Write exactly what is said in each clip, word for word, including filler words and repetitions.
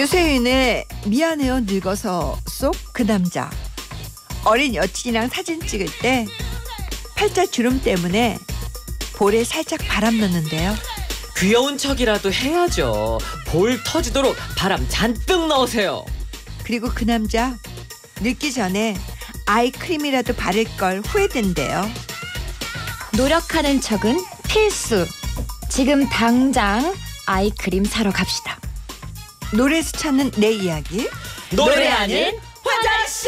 유세윤의 미안해요 늙어서 속 그 남자. 어린 여친이랑 사진 찍을 때 팔자 주름 때문에 볼에 살짝 바람 넣는데요. 귀여운 척이라도 해야죠. 볼 터지도록 바람 잔뜩 넣으세요. 그리고 그 남자 늙기 전에 아이크림이라도 바를 걸 후회된대요. 노력하는 척은 필수. 지금 당장 아이크림 사러 갑시다. 노래에서 찾는 내 이야기. 노래하는 화장실.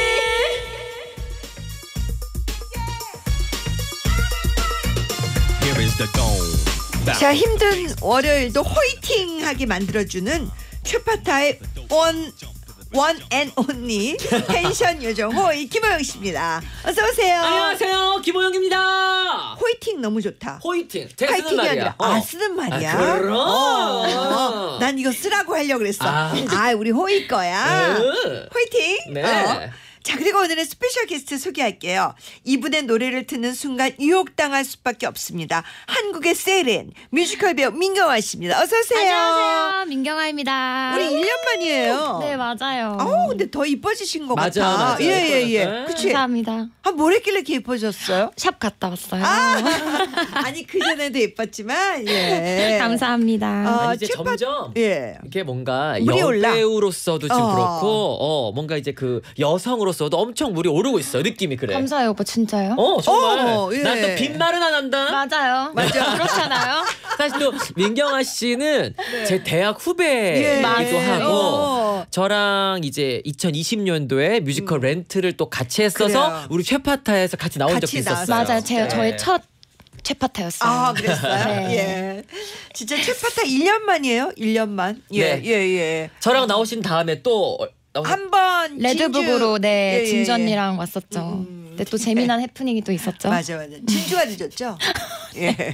자, 힘든 월요일도 호이팅하게 만들어주는 최파타의 원 원 앤 온리 펜션 요정 호이 김호영 씨입니다. 어서 오세요. 안녕하세요, 김호영입니다. 호이팅 너무 좋다. 호이팅. 제가 쓰는 파이팅이 말이야. 아니라 어. 아 쓰는 말이야. 아, 그럼. 어, 어. 난 이거 쓰라고 하려고 그랬어. 아, 아. 우리 호이 거야. 음. 호이팅. 네. 어. 자, 그리고 오늘의 스페셜 게스트 소개할게요. 이분의 노래를 듣는 순간 유혹당할 수밖에 없습니다. 한국의 세렌 뮤지컬 배우 민경화 씨입니다. 어서 오세요. 안녕하세요, 민경아입니다. 우리 일 년 만이에요. 네, 맞아요. 아우, 근데 더 이뻐지신 것 맞아, 같아. 맞아. 예, 예, 예. 네. 그치? 감사합니다. 아, 뭘 했길래 이렇게 예뻐졌어요? 샵 갔다 왔어요. 아, 아니 그전에도 예뻤지만 예. 감사합니다. 어, 아니, 이제 최파- 점점 예. 이게 뭔가 물이 올라. 여배우로서도 지금 어. 그렇고 어 뭔가 이제 그 여성으로서도 엄청 물이 오르고 있어. 느낌이 그래. 감사해요, 오빠. 진짜요? 어 정말. 어, 예. 난 또 빈말은 안 한다. 맞아요. 맞아. 그렇잖아요. 사실 또 민경아 씨는 제 대학 예. 후배이기도 하고 어. 저랑 이제 이천이십 년도에 뮤지컬 렌트를 또 같이 했어서 그래요. 우리 최파타에서 같이 나온 같이 적이 있었어요. 나왔어요. 맞아요. 제가 네. 저의 첫 최파타였어요. 아, 그랬어요? 네. 예. 진짜 최파타 일 년 만이에요? 일 년만. 예, 네. 예, 예. 저랑 나오신 다음에 또 나오신- 한 번 레드북으로 네 예, 예, 진주 예. 언니랑 왔었죠. 음. 근데 또 재미난 해프닝이 또 있었죠. 맞아, 맞아. 진주가 늦었죠? 예.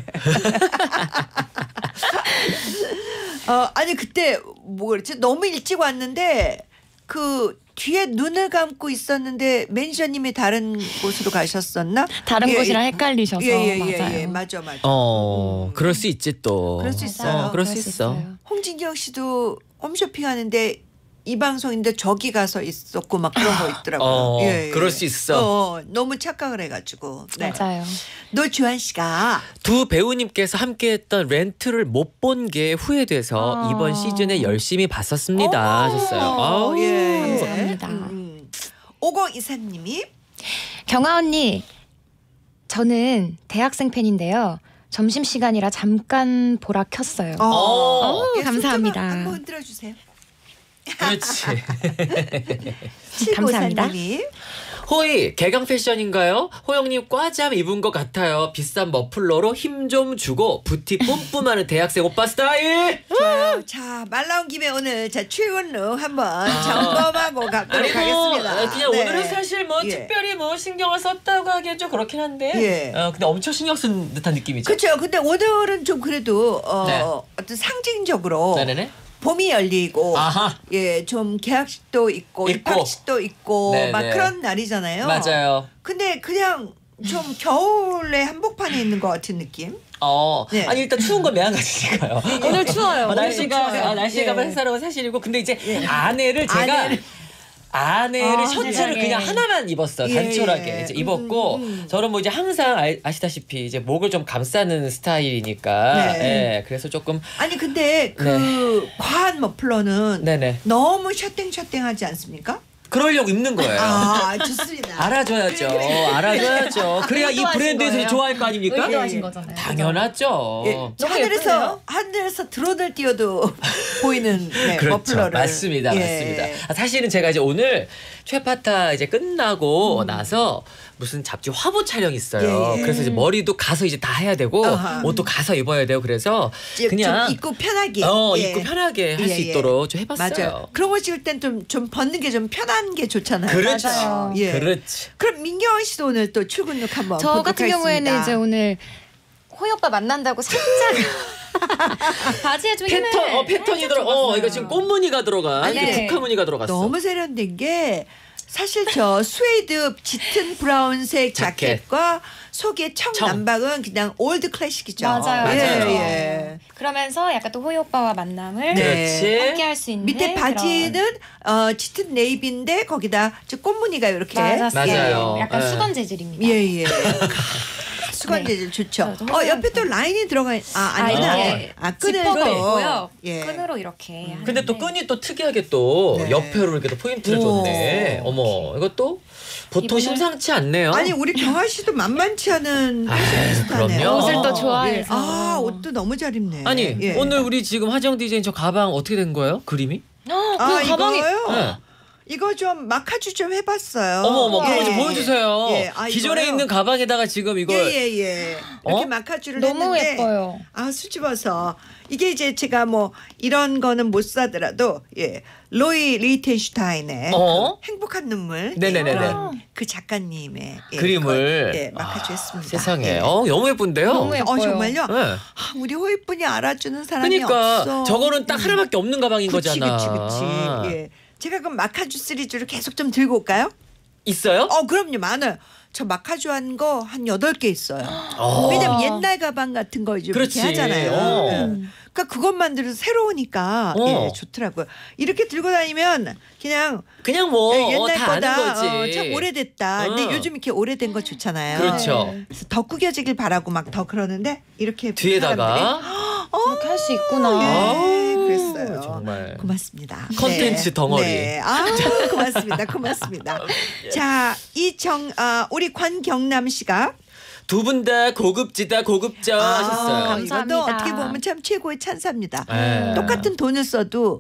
어, 아니 그때 뭐 그랬지? 너무 일찍 왔는데 그 뒤에 눈을 감고 있었는데 매니저님이 다른 곳으로 가셨었나? 다른 예, 곳이랑 예. 헷갈리셔서 예, 예, 예, 맞아요. 예, 맞아, 맞아. 어 그럴 수 있지 또. 그럴 수 있어요. 맞아요. 어, 그럴 수 있어. 홍진경 씨도 홈쇼핑 하는데 이 방송인데 저기 가서 있었고 막 그런 거 있더라고요. 어, 예, 예. 그럴 수 있어. 어, 너무 착각을 해가지고. 네. 맞아요. 노주환 씨가 두 배우님께서 함께했던 렌트를 못 본 게 후회돼서 아. 이번 시즌에 열심히 봤었습니다 하셨어요. 아우. 예. 감사합니다. 음. 오공이사님이 경아 언니, 저는 대학생 팬인데요. 점심시간이라 잠깐 보라 켰어요. 어, 어. 오, 예, 감사합니다. 손좀 한번 흔들어 주세요. 그렇지. 감사합니다. 칠구오사님이 호이 개강 패션인가요? 호영님 과잠 입은 것 같아요. 비싼 머플러로 힘 좀 주고 부티 뿜뿜하는 대학생 오빠 스타일. 좋아요. 자, 말 나온 김에 오늘 자 출근룩 한번 점검하고 가도록 하겠습니다. 어, 그냥 네. 오늘은 사실 뭐 예. 특별히 뭐 신경을 썼다고 하기엔 좀 그렇긴 한데. 예. 어, 근데 엄청 신경 쓴 듯한 느낌이죠. 그렇죠. 근데 오늘은 좀 그래도 어, 네. 어떤 상징적으로 네네네. 봄이 열리고 아하. 예, 좀 개학식도 있고, 있고. 입학식도 있고 네네. 막 그런 날이잖아요. 맞아요. 근데 그냥 좀 겨울에 한복판에 있는 것 같은 느낌? 어, 네. 아니 일단 추운 건 매한가지니까요. 오늘 추워요. 어, 오늘 날씨가 추워요. 아, 날씨가 예. 사실은 사실이고 근데 이제 예. 안에를 제가 안에를. 안에를 아, 셔츠를 세상에. 그냥 하나만 입었어요. 예. 단촐하게 이제 입었고 음, 음. 저는 뭐 이제 항상 아, 아시다시피 이제 목을 좀 감싸는 스타일이니까 네. 예, 그래서 조금 아니 근데 그 과한 머플러는 네네 너무 셔땡셔땡하지 않습니까? 그러려고 입는 거예요. 아, 좋습니다. 알아줘야죠. 알아줘야죠. 그래야 이 의도하신 브랜드에서 거예요? 좋아할 거 아닙니까? 의도하신 예. 거잖아요. 당연하죠. 예, 너무 하늘에서 예쁜데요? 하늘에서 드론을 띄워도 보이는 네, 그렇죠. 머플러를 맞습니다. 예. 맞습니다. 아, 사실은 제가 이제 오늘 최파타 이제 끝나고 나서 무슨 잡지 화보 촬영 있어요. 예, 예. 그래서 이제 머리도 가서 이제 다 해야 되고 아하. 옷도 가서 입어야 되고 그래서 좀 그냥 입고 편하게 어 예. 입고 편하게 할 수 예, 예. 있도록 좀 해봤어요. 맞아요. 그런 거 찍을 땐 좀 좀 벗는 게 좀 편한 게 좋잖아요. 그렇죠. 맞아요. 예. 그렇지. 그럼 민경원 씨도 오늘 또 출근룩 한번 저 보도록 같은 경우에는 하겠습니다. 이제 오늘 호이 오빠 만난다고 살짝 바지에 좀 힘을 패턴 어 패턴이 살짝 들어. 어 줘봤어요. 이거 지금 꽃무늬가 들어간 아니, 이게 네. 국화무늬가 들어갔어. 너무 세련된 게 사실 저 스웨이드 짙은 브라운색 자켓. 자켓과 속에 청, 청. 남방은 그냥 올드 클래식이죠. 맞아요. 예, 맞아요. 예. 그러면서 약간 또 호이 오빠와 만남을 네. 그렇지. 함께 할 수 있는 밑에 바지는 어, 짙은 네이비인데 거기다 저 꽃무늬가 이렇게 맞았어요. 맞아요. 약간 예. 수건 재질입니다. 예예. 수건 네. 재질 좋죠. 저 어 옆에 또 라인이 들어가 아 아, 아니구나. 이게 아 지퍼가 끈을 있고요. 예. 끈으로 이렇게. 하는데. 근데 또 끈이 또 특이하게 또 네. 옆에로 이렇게 또 포인트를 오. 줬네. 어머, 이것도 보통 이번에- 심상치 않네요. 아니 우리 경아 씨도 만만치 않은 아유, 패션리스타네요. 그럼요. 옷을 또 어, 좋아해서. 아 옷도 너무 잘 입네. 아니 예. 오늘 우리 지금 화정 디제이 저 가방 어떻게 된 거예요? 그림이? 어, 그 아 가방이 이거요? 네. 이거 좀 마카주 좀 해봤어요. 어머 어머 그거 예, 좀 예, 보여주세요. 예. 아, 기존에 이거요? 있는 가방에다가 지금 이걸 예예예. 예. 어? 이렇게 마카주를 너무 했는데 예뻐요. 아 수줍어서 이게 이제 제가 뭐 이런 거는 못 사더라도 예 로이 리텐슈타인의 어? 그 행복한 눈물 네네네네. 예, 그런 그 작가님의 예, 그림을 걸, 예 마카주 아, 했습니다. 세상에 예. 어 너무 예쁜데요. 너무 예뻐요. 어 정말요? 네. 아, 우리 호이분이 알아주는 사람이 그러니까 없어. 저거는 딱 하나밖에 없는 가방인 그치, 거잖아. 그치 그치. 예. 제가 그럼 마카주 시리즈를 계속 좀 들고 올까요? 있어요? 어 그럼요 많아요. 저 마카주 한 거 한 여덟 개 있어요. 어. 왜냐면 옛날 가방 같은 거 이제 그렇지. 이렇게 하잖아요. 어. 예. 그러니까 그것만 들어도 새로우니까 어. 예, 좋더라고요. 이렇게 들고 다니면 그냥 그냥 뭐 예, 어, 옛날 다 아는 거다. 거지. 어, 참 오래됐다. 근데 어. 요즘 이렇게 오래된 거 좋잖아요. 그렇죠. 그래서 더 구겨지길 바라고 막 더 그러는데 이렇게 사람들이 뒤에다가 이렇게 할 수 있구나. 예, 아우, 그랬어요. 정말. 고맙습니다. 컨텐츠 덩어리. 네. 아, 고맙습니다. 고맙습니다. 자, 이정 아, 우리 권경남 씨가 두 분 다 고급지다 고급져 아, 하셨어요. 감사합니다. 이것도 어떻게 보면 참 최고의 찬사입니다. 네. 똑같은 돈을 써도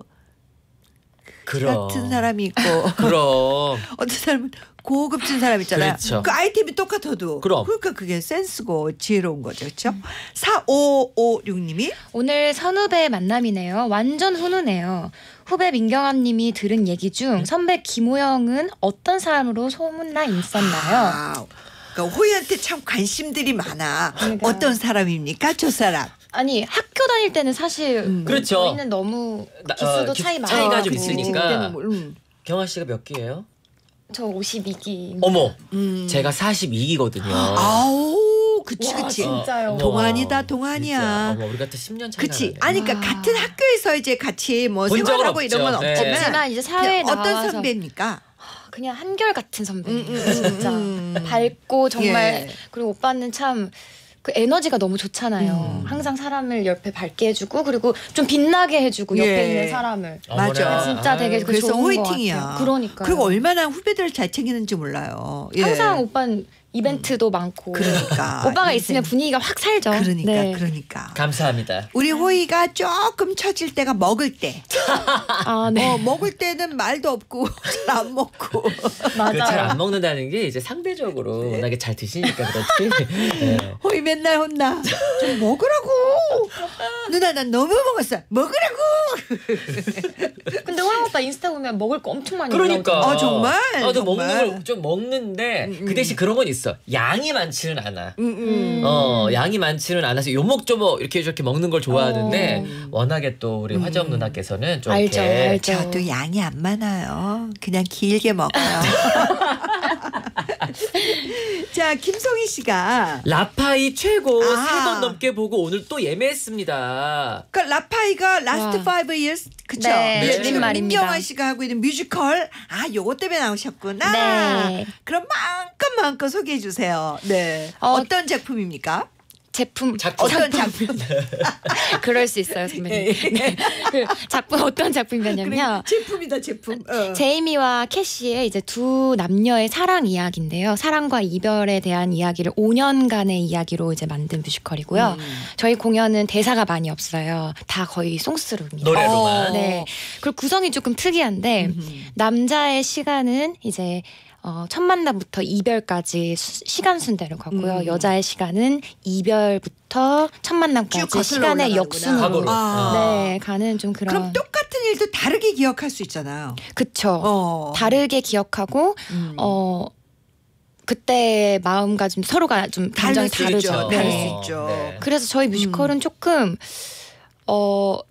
그럼. 같은 사람이 있고 그럼. 어떤 사람은 고급진 사람 있잖아요. 그렇죠. 그 아이템이 똑같아도 그럼. 그러니까 그게 센스고 지혜로운 거죠. 그렇죠? 사오오육 님이 오늘 선후배의 만남이네요. 완전 훈훈해요. 후배 민경암 님이 들은 얘기 중 선배 김호영은 어떤 사람으로 소문나 있었나요? 아, 그러니까 호이한테 참 관심들이 많아. 그러니까요. 어떤 사람입니까? 저 사람. 아니 학교 다닐 때는 사실 음. 그렇죠. 저희는 너무 나- 기수도 어, 기- 차이 많아. 차이가 좀 그치. 있으니까. 그때는 뭐, 음. 경아 씨가 몇 기예요? 저 오십이 기. 어머. 음. 제가 사십이 기거든요. 아우, 그치, 와, 그치. 진짜요? 어머. 동안이다, 동안이야. 진짜. 어머, 우리 같은 십 년 차이 그치. 나는데. 아니, 그러니까 아. 같은 학교에서 이제 같이 뭐 본 적은 생활하고 이런 건 없죠. 네. 없지만. 없지만 이제 사회에 그냥 어떤 나와서 선배입니까? 그냥 한결 같은 선배예요. 음, 음, 진짜 음. 밝고 정말 예. 그리고 오빠는 참 그 에너지가 너무 좋잖아요. 음. 항상 사람을 옆에 밝게 해주고 그리고 좀 빛나게 해주고 옆에 예. 있는 사람을 어머나. 맞아. 진짜 되게 그 그래서 좋은 것 호이팅이야. 같아요. 그러니까요. 그리고 얼마나 후배들을 잘 챙기는지 몰라요. 예. 항상 오빠는 이벤트도 많고 그러니까. 오빠가 인생. 있으면 분위기가 확 살죠. 그러니까, 네. 그러니까. 감사합니다. 우리 호이가 조금 처질 때가 먹을 때. 아, 네. 어, 먹을 때는 말도 없고 잘 안 먹고. 맞아요. 잘 안 먹는다는 게 이제 상대적으로 워낙에 잘 드시니까 그렇지. 네. 호이 맨날 혼나. 좀 먹으라고. 누나 난 너무 먹었어. 먹으라고. 근데 호영 오빠 인스타 보면 먹을 거 엄청 많이 그러니까. 올라오잖아요. 아, 정말? 나도 정말. 먹는 걸 좀 먹는데 그 대신 그런 건 있어. 양이 많지는 않아. 음, 음. 어 양이 많지는 않아서 요목조목 이렇게 저렇게 먹는 걸 좋아하는데 어. 워낙에 또 우리 화정 누나께서는 좀 알죠, 이렇게 알죠. 저도 양이 안 많아요. 그냥 길게 먹어요. 자, 김송희 씨가 라파이 최고 아. 세 번 넘게 보고 오늘 또 예매했습니다. 그 라파이가 라스트 와. 파이브 이어스 그쵸? 네, 네. 지금 말입니다. 민경아 씨가 하고 있는 뮤지컬 아 요거 때문에 나오셨구나. 네. 그럼 마음껏 마음껏 소개해 주세요. 네. 어, 어, 떤 작품입니까? 제품 작품. 어떤 작품? 그럴 수 있어요, 선배님. 네. 그 작품 어떤 작품이냐면요. 그래, 제품이다 제품. 어. 제이미와 캐시의 이제 두 남녀의 사랑 이야기인데요. 사랑과 이별에 대한 이야기를 오 년간의 이야기로 이제 만든 뮤지컬이고요. 음. 저희 공연은 대사가 많이 없어요. 다 거의 송스루입니다. 노래로만. 어. 네. 그리고 구성이 조금 특이한데 음. 남자의 시간은 이제 어, 첫 만남부터 이별까지 수, 시간 순대로 가고요. 음. 여자의 시간은 이별부터 첫 쭉 만남까지 거슬러 시간의 올라가는구나. 역순으로 과거로. 아. 네 가는 좀 그런 그럼 똑같은 일도 다르게 기억할 수 있잖아요. 그쵸. 어. 다르게 기억하고 음. 어 그때 마음가짐 서로가 좀 다를 굉장히 수 다르죠. 있죠. 네. 다를 수 있죠. 네. 그래서 저희 뮤지컬은 조금 어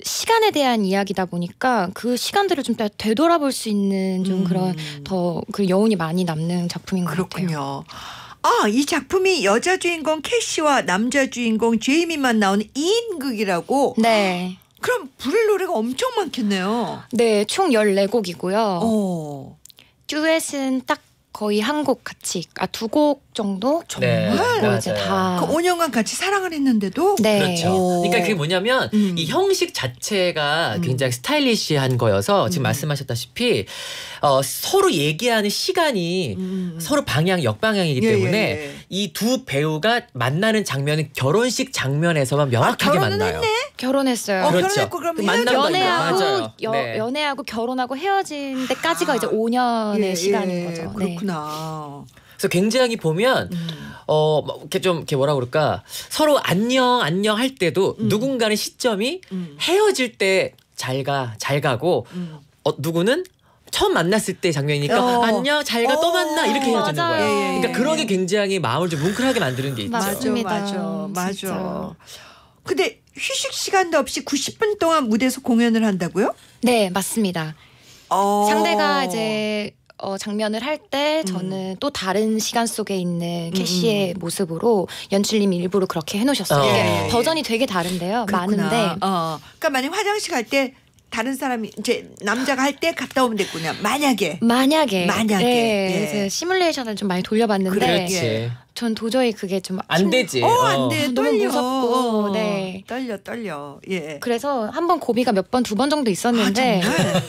시간에 대한 이야기다 보니까 그 시간들을 좀 되돌아볼 수 있는 좀 음. 그런 더 그 여운이 많이 남는 작품인 것 같아요. 그렇군요. 아, 이 작품이 여자 주인공 캐시와 남자 주인공 제이미만 나오는 이 인극이라고? 네. 그럼 부를 노래가 엄청 많겠네요. 네, 총 열네 곡이고요. 어. 듀엣은 딱 거의 한 곡 같이, 아, 두 곡 정도? 네, 있고 이제 맞아요. 다. 그 오 년간 같이 사랑을 했는데도 네. 그렇죠. 오. 그러니까 그게 뭐냐면 음. 이 형식 자체가 음. 굉장히 스타일리시한 거여서 지금 음. 말씀하셨다시피 어, 서로 얘기하는 시간이 음. 서로 방향 역방향이기 예, 때문에 예, 예. 이 두 배우가 만나는 장면은 결혼식 장면에서만 명확하게 결혼은 만나요. 했네? 결혼했어요. 어, 그렇죠. 결혼했고 그럼 그 헤어진 만나는 거구나. 연애하고 맞아요. 여, 네. 연애하고 결혼하고 헤어진 데까지가 아. 이제 오 년의 예, 시간인 예, 거죠. 네. 그렇구나. 그래서 굉장히 보면 음. 어, 뭐 이렇게 좀 이렇게 뭐라 그럴까 서로 안녕 안녕 할 때도 음. 누군가는 시점이 음. 헤어질 때 잘 가, 잘 가고 음. 어, 누구는 처음 만났을 때 장면이니까 어. 안녕 잘 가 또 어. 만나 이렇게 헤어지는 맞아요. 거예요. 예, 예, 그러니까 예. 그런 게 굉장히 마음을 좀 뭉클하게 만드는 게 있죠. 맞아요. 맞습니다. 맞아, 맞아, 진짜. 맞아. 근데 휴식 시간도 없이 구십 분 동안 무대에서 공연을 한다고요? 네, 맞습니다. 어. 상대가 이제 어, 장면을 할 때 저는 또 다른 시간 속에 있는 캐시의 모습으로 연출님이 일부러 그렇게 해놓으셨어요. 어. 이게 예, 예. 버전이 되게 다른데요. 그렇구나. 많은데 어. 그러니까 만약 화장실 갈 때 다른 사람이 이제 남자가 할 때 갔다 오면 됐구나. 만약에. 만약에 만약에. 네, 예. 이제 시뮬레이션을 좀 많이 돌려봤는데 그렇지. 예. 전 도저히 그게 좀 안 힘- 되지. 어, 안 돼. 너무 떨려. 무섭고, 어. 네. 떨려, 떨려. 예. 그래서 한 번 고비가 몇 번 두 번 정도 있었는데 아, 정말?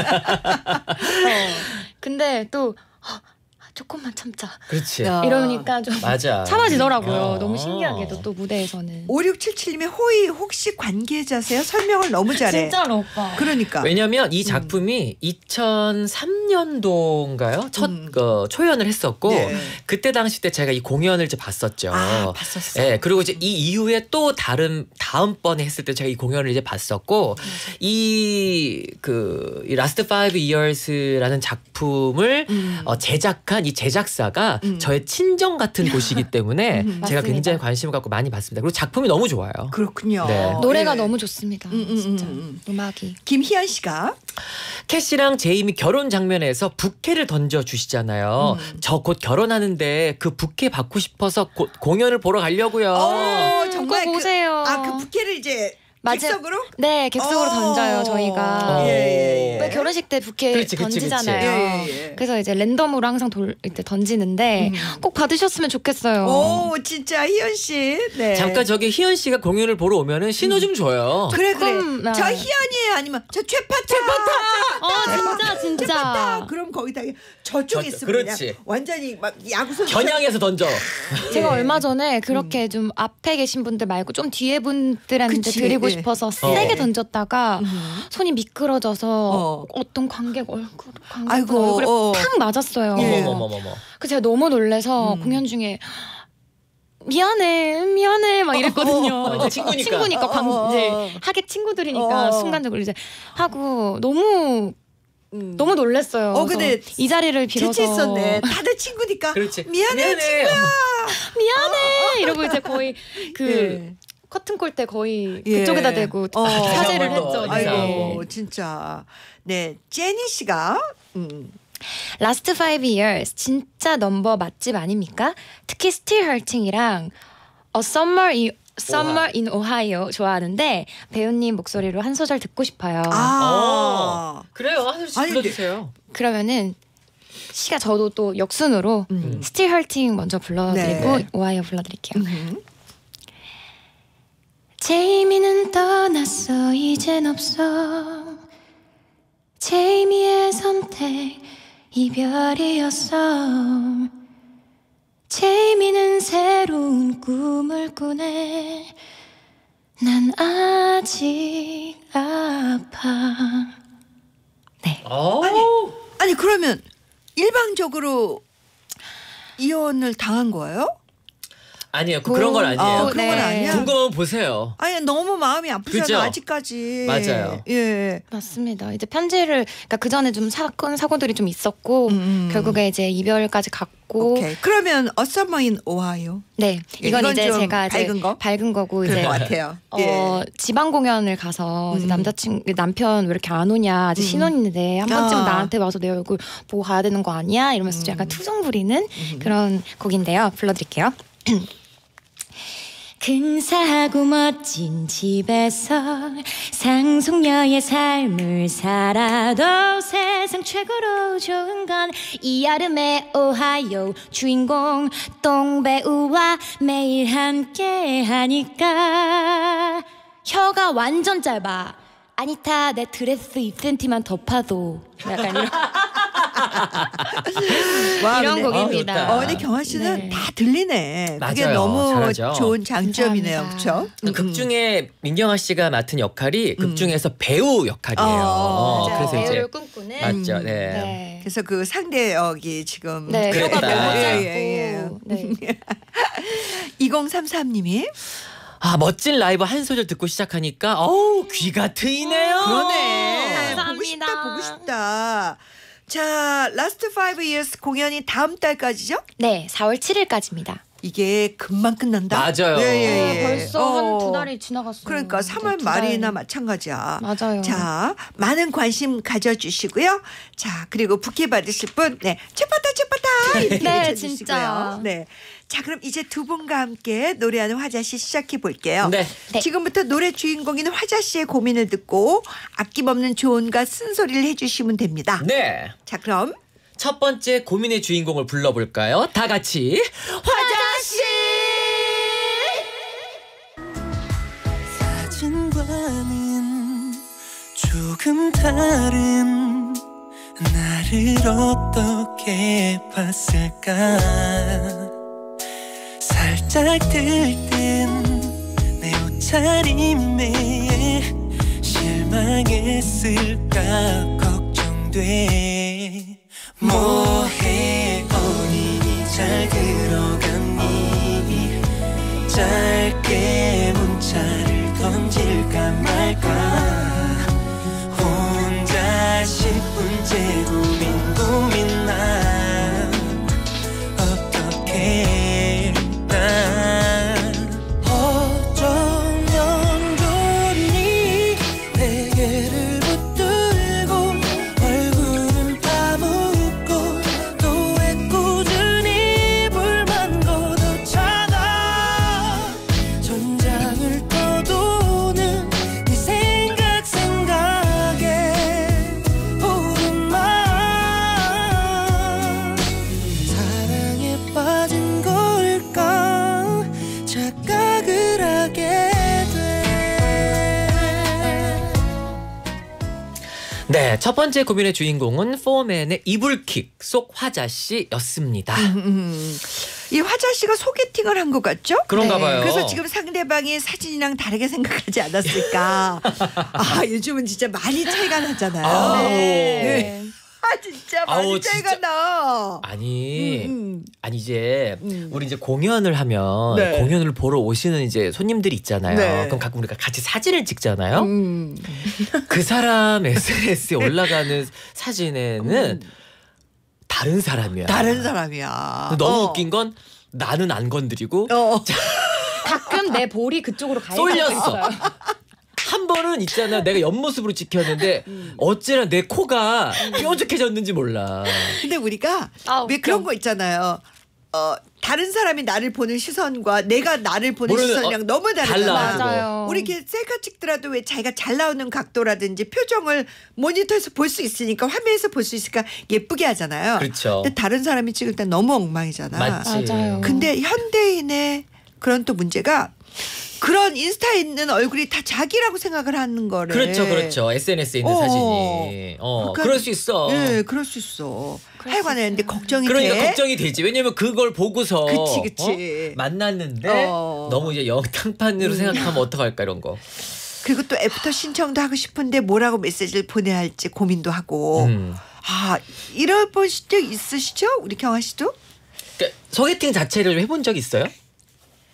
어, 근데 또 아, 조금만 참자 그렇지. 야. 이러니까 좀 맞아. 참아지더라고요. 어. 너무 신기하게도 또 무대에서는 오육칠칠님의 호의 혹시 관계자세요? 설명을 너무 잘해. 진짜로 오빠. 그러니까. 왜냐면 이 작품이 이천삼 년도인가요? 첫 음. 어, 초연을 했었고 네. 그때 당시 때 제가 이 공연을 이제 봤었죠. 아, 봤었어. 예, 그리고 이제 이 이후에 또 다른 다음번에 했을 때 제가 이 공연을 이제 봤었고 이그 이 라스트 파이브 이어스라는 작품을 음. 어, 제작한 이 제작사가 음. 저의 친정 같은 곳이기 때문에 음. 제가 맞습니다. 굉장히 관심을 갖고 많이 봤습니다. 그리고 작품이 너무 좋아요. 그렇군요. 네. 노래가 예. 너무 좋습니다. 음, 음, 진짜 음, 음악이 김희연 씨가 캐시랑 제이미 결혼 장면에서 부케를 던져 주시잖아요. 음. 저 곧 결혼하는데 그 부케 받고 싶어서 곧 공연을 보러 가려고요. 어, 음, 정말 꼭 오세요. 그, 아, 그 부케를 이제 맞아요. 객석으로? 네 객석으로 어. 던져요 저희가. 어. 예, 예, 예. 왜 결혼식 때 부케 그렇지, 그렇지, 던지잖아요. 그렇지. 예, 예. 그래서 이제 랜덤으로 항상 돌 이때 던지는데 음. 꼭 받으셨으면 좋겠어요. 오, 진짜 희연 씨. 네. 잠깐 저기 희연 씨가 공연을 보러 오면은 신호 좀 줘요. 그래 그래. 조금, 아. 저 희연이에요 아니면 저 최파타. 최파타. 어 진짜 진짜. 그럼 거기다 저쪽에 저- 있으면 그렇지. 그냥 완전히 막 야구 선수. 겨냥해서 던져. 제가 예. 얼마 전에 그렇게 좀 앞에 계신 분들 말고 좀 뒤에 분들한테 그치, 드리고 예. 싶어서 어. 세게 던졌다가 음. 손이 미끄러져서 어. 어. 떤 관객 얼굴 관객 아이고, 얼굴에 어. 팍 맞았어요. 예. 어머머머머머. 그 제가 너무 놀래서 음. 공연 중에 미안해 미안해 막 이랬거든요. 어, 이제 친구니까. 친구니까 관, 어, 어, 이제 어. 하객 친구들이니까 어. 순간적으로 이제 하고 너무 음. 너무 놀랬어요. 어, 근데 그래서 이 자리를 빌어서 재치 있었네. 다들 친구니까. 그렇지. 미안해, 친구야. 미안해 이러고 이제 거의 그 예. 커튼콜 때 거의 예. 그쪽에다 대고 어. 사죄를 다시 한번 더 했죠. 네. 아이고 진짜. 네, 제니 씨가 음. 라스트 파이브 이어스 진짜 넘버 맛집 아닙니까? 특히 Still Hurting이랑 A Summer in, Summer in Ohio 좋아하는데 배우님 목소리로 한 소절 듣고 싶어요. 아. 어. 그래요. 한 소씩 아니, 근데- 불러주세요. 그러면은 시가 저도 또 역순으로 음. Still Hurting 먼저 불러드리고 네. Ohio 불러드릴게요. 음. 제이미는 떠났어 이젠 없어 제이미의 선택 이별이었어 제이미는 새로운 꿈을 꾸네 난 아직 아파 네 어. 아니 그러면 일방적으로 이혼을 당한 거예요? 아니에요. 그, 그런 건 아니에요. 아, 그런 건 네. 아니야. 궁금하면 보세요. 아니 너무 마음이 아프잖아 그죠? 아직까지. 맞아요. 예. 맞습니다. 이제 편지를 그러니까 그 전에 좀 사건 사고들이 좀 있었고 음. 결국에 이제 이별까지 갔고. 오케이. 그러면 A Summer in Ohio. 네, 이건, 이건 이제 좀 제가 이제 밝은 거? 밝은 거고 그런 이제 것 같아요. 어, 예. 지방 공연을 가서 이제 음. 남자친구 남편 왜 이렇게 안 오냐 아직 음. 신혼인데 한 번쯤 아. 나한테 와서 내 얼굴 보고 가야 되는 거 아니야 이러면서 좀 약간 투정 부리는 그런 곡인데요. 불러드릴게요. 근사하고 멋진 집에서 상속녀의 삶을 살아도 세상 최고로 좋은 건 이 여름의 오하이오 주인공 똥배우와 매일 함께 하니까. 혀가 완전 짧아. 아니타 내 드레스 이 센티미터만 더 파도. 약간 이런, 와, 이런 근데- 곡입니다. 아, 좋다. 어, 근데 경화 씨는 네. 다 들리네. 그게 맞아요. 너무 잘하죠. 좋은 장점이네요, 감사합니다. 그렇죠? 극 중에 민경아 씨가 맡은 역할이 극 중에서 배우 역할이에요. 어, 맞아요. 그래서 이제 배우를 꿈꾸는. 맞죠. 네. 네. 그래서 그 상대 역이 지금 네, 그랬다. 혀가 너무 예, 짧고. 예, 네. 이공삼삼님이 아 멋진 라이브 한 소절 듣고 시작하니까 어우 귀가 트이네요. 그러네. 감사합니다. 보고 싶다, 보고 싶다. 자, 라스트 파이브 이어스 공연이 다음 달까지죠? 네, 사월 칠일까지입니다. 이게 금방 끝난다. 맞아요. 예, 예, 예. 벌써 어. 한 두 달이 지나갔어요. 그러니까 이제 삼월 두 달. 말이나 마찬가지야. 맞아요. 자, 많은 관심 가져주시고요. 자, 그리고 부케 받으실 분, 네, 채빠다 채빠다 이렇게 네, 외쳐주시고요. 진짜. 네. 자, 그럼 이제 두 분과 함께 노래하는 화자 씨 시작해 볼게요. 네. 네. 지금부터 노래 주인공인 화자 씨의 고민을 듣고 아낌없는 조언과 쓴소리를 해주시면 됩니다. 네. 자, 그럼 첫 번째 고민의 주인공을 불러볼까요? 다 같이 화자씨. 사진과는 조금 다른 나를 어떻게 봤을까. 살짝 들뜬 내 옷차림에 실망했을까 걱정돼. 뭐해 어린이 잘 들어갔니. 짧게 문자를 던질까 말까. 혼자 십분 째 고민 고민 나 어떻게 난 어쩌면 좋니. 베개를 붙들고 얼굴은 파묻고 또 왜 꾸준히 불만 걷어차가. 전장을 떠도는 네 생각 생각에 오른 마음. 사랑에 빠진 걸까 착각을 하게 돼. 네, 첫 번째 고민의 주인공은 포맨의 이불킥 속 화자씨였습니다. 음, 이 화자 씨가 소개팅을 한 것 같죠? 그런가 네. 봐요. 그래서 지금 상대방이 사진이랑 다르게 생각하지 않았을까. 아, 요즘은 진짜 많이 차이가 나잖아요. 아우. 네. 아, 진짜 많이 아우, 차이가 진짜. 나. 아니, 음, 아니 이제 음. 우리 이제 공연을 하면 네. 공연을 보러 오시는 이제 손님들이 있잖아요. 네. 그럼 가끔 우리가 같이 사진을 찍잖아요. 음. 그 사람 에스엔에스에 올라가는 사진에는 다른 사람이야. 다른 사람이야. 너무 어. 웃긴 건 나는 안 건드리고 어. 가끔 내 볼이 그쪽으로 가 쏠렸어. 한 번은 있잖아. 내가 옆모습으로 찍혔는데 어찌나 내 코가 뾰족해졌는지 몰라. 근데 우리가 아, 왜 웃겨. 그런 거 있잖아요. 어, 다른 사람이 나를 보는 시선과 내가 나를 보는 모르는, 시선이랑 어, 너무 다르잖아. 달라, 그거. 맞아요. 우리 이렇게 셀카 찍더라도 왜 자기가 잘 나오는 각도라든지 표정을 모니터에서 볼 수 있으니까 화면에서 볼 수 있으니까 예쁘게 하잖아요. 그렇죠. 근데 다른 사람이 찍을 땐 너무 엉망이잖아. 맞지. 맞아요. 근데 현대인의 그런 또 문제가 그런 인스타에 있는 얼굴이 다 자기라고 생각을 하는 거래. 그렇죠, 그렇죠. 에스엔에스에 있는 어. 사진이. 어, 그러니까- 그럴 수 있어. 예, 그럴 수 있어. 그럴 하여간에 수 근데 있어요. 걱정이 그러니까 돼. 걱정이 되지. 왜냐면 그걸 보고서 그치, 그치. 어? 만났는데 어. 너무 이제 영탕판으로 생각하면 어떡할까 이런 거. 그리고 또 애프터 신청도 하고 싶은데 뭐라고 메시지를 보내야 할지 고민도 하고. 음. 아, 이런 적 있으시죠? 우리 경아 씨도? 그러니까 소개팅 자체를 해본 적 있어요?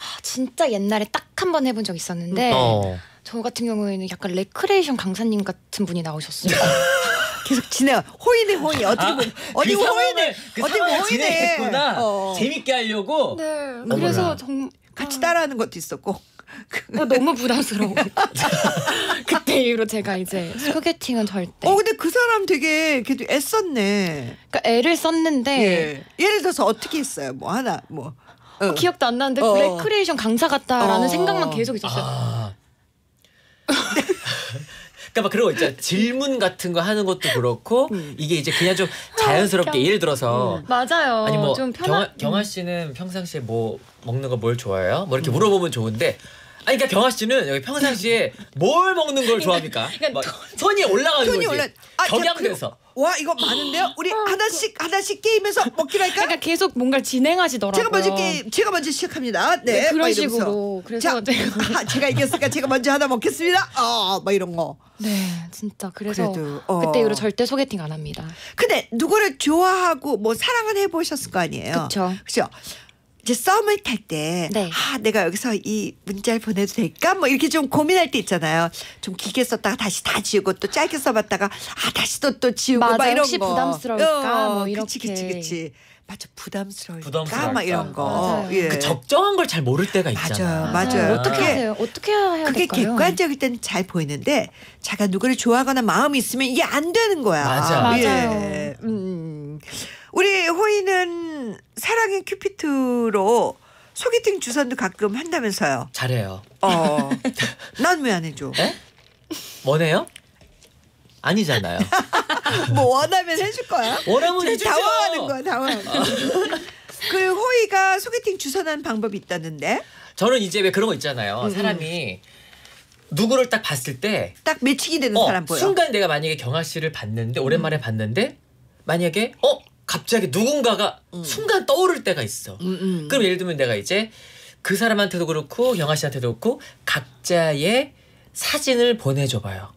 아, 진짜 옛날에 딱 한 번 해본 적 있었는데 어. 저 같은 경우에는 약간 레크레이션 강사님 같은 분이 나오셨어요. 계속 지내. 호이네 호이. 어떻게 보면 어디 그 호이네. 상황을, 그 어디 상황을 호이네. 진행했구나. 어. 재밌게 하려고. 네. 어머나. 그래서 정말 같이 따라하는 것도 있었고. 어, 너무 부담스러워. 그때 이후로 제가 이제 소개팅은 절대. 어 근데 그 사람 되게 그래도 애썼네. 그러니까 애를 썼는데 예. 예를 들어서 어떻게 했어요? 뭐 하나 뭐. 어. 기억도 안 나는데 어. 레크레이션 강사 같다라는 어. 생각만 계속 있었어요. 아. 그러니까 막 그런 거 있잖아. 질문 같은 거 하는 것도 그렇고 이게 이제 그냥 좀 자연스럽게 예를 들어서 맞아요. 아니 뭐 좀 편한. 경아, 경아 씨는 평상시에 뭐 먹는 거 뭘 좋아해요? 뭐 이렇게 물어보면 좋은데 아니 그러니까 경아 씨는 여기 평상시에 뭘 먹는 걸 좋아합니까? 그러니까 막 손이 올라가는 손이 거지. 올라. 아, 격양돼서. 자, 그- 와 이거 많은데요? 우리 하나씩 하나씩 게임에서 먹기로 할까? 그러니까 계속 뭔가를 진행하시더라고요. 제가 먼저 게임 제가 먼저 시작합니다. 네, 네, 그런 막 이러면서. 식으로. 그래서 자, 제가 아, 제가 이겼으니까 제가 먼저 하나 먹겠습니다. 어, 막 이런 거. 네, 진짜 그래서 그래도, 어. 그때 이후로 절대 소개팅 안 합니다. 근데 누구를 좋아하고 뭐 사랑은 해보셨을 거 아니에요. 그쵸. 그죠. 이제 썸을 탈 때, 네. 아 내가 여기서 이 문자를 보내도 될까? 뭐 이렇게 좀 고민할 때 있잖아요. 좀 길게 썼다가 다시 다 지우고 또 짧게 써봤다가 아 다시 또 또 지우고 맞아, 막 이런 혹시 거. 부담스러울까? 뭐 그치 이렇게. 그치 그치. 맞아 부담스러울까? 부담스러울까? 막 이런 거. 맞아요. 예. 그 적정한 걸 잘 모를 때가 있잖아. 맞아요, 맞아요. 어떻게 그게- 하세요? 어떻게 해야 그게 될까요? 객관적일 때는 잘 보이는데 자가 누구를 좋아하거나 마음이 있으면 이게 안 되는 거야. 맞아. 맞아요. 예. 음. 우리 호이는 사랑의 큐피트로 소개팅 주선도 가끔 한다면서요. 잘해요. 어. 난 왜 안 해줘? 에? 뭐네요? 아니잖아요. 뭐 원하면 해줄 거야? 원하면 지금 해주죠. 당황하는 거야, 당황하는 거야. 그 호이가 소개팅 주선하는 방법이 있다는데 저는 이제 왜 그런 거 있잖아요. 음, 사람이 누구를 딱 봤을 때 딱 매칭이 되는 어, 사람 보여. 순간 내가 만약에 경아 씨를 봤는데 오랜만에 봤는데 만약에 어 갑자기 누군가가 순간 떠오를 때가 있어. 음, 음. 그럼 예를 들면 내가 이제 그 사람한테도 그렇고 경아 씨한테도 그렇고 각자의 사진을 보내줘봐요.